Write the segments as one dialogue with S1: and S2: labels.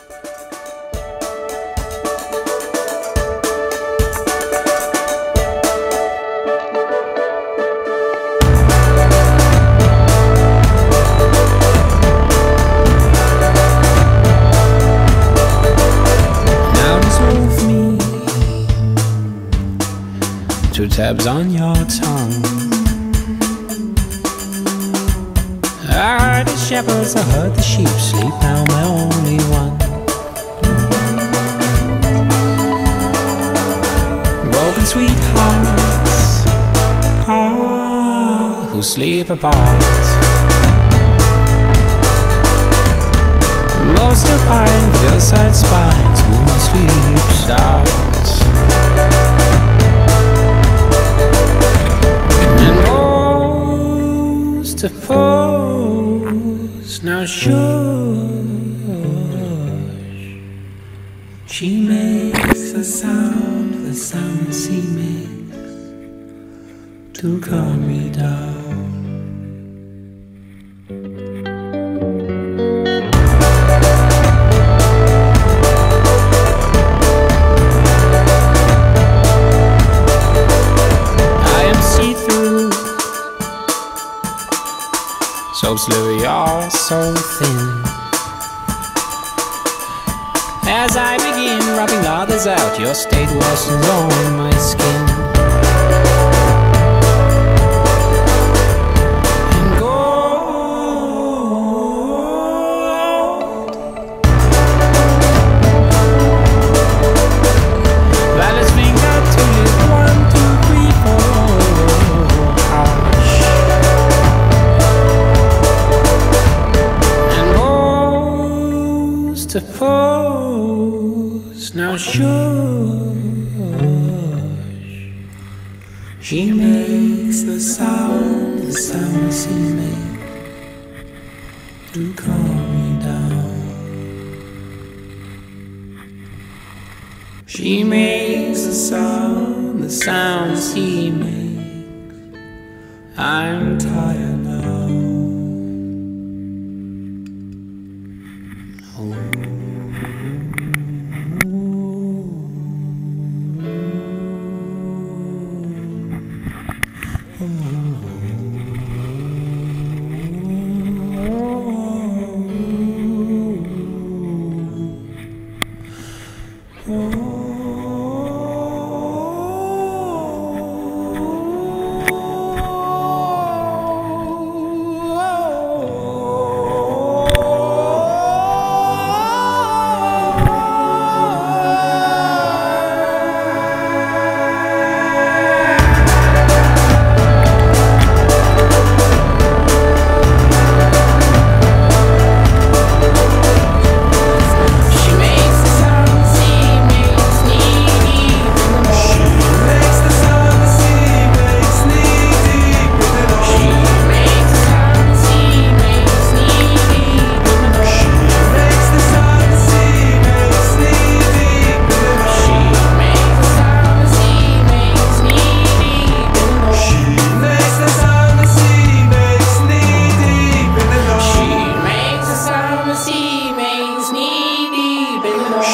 S1: Two tabs on your tongue. I heard the shepherds, I heard the sheep sleep. Now I'm the only one. Broken sweethearts, who sleep apart. Most of mine, hillside spines, moon sleep starts. To pose, now shush. She makes the sound she makes to calm me down. So slippery, you're so thin. As I begin rubbing others out, your state worsens on my skin. And gold, Violet's finger to live 1, 2, 3, 4. Hush. To pose, now shush. She makes the sound she makes to calm me down. She makes the sound she makes. I'm tired now.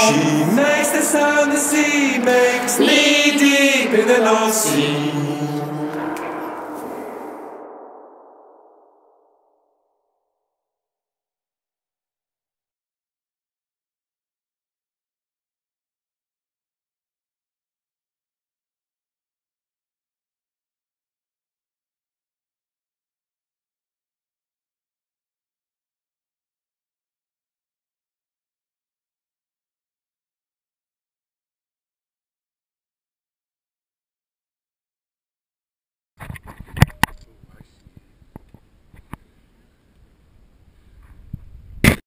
S2: Sound the sea makes knee deep in the North Sea.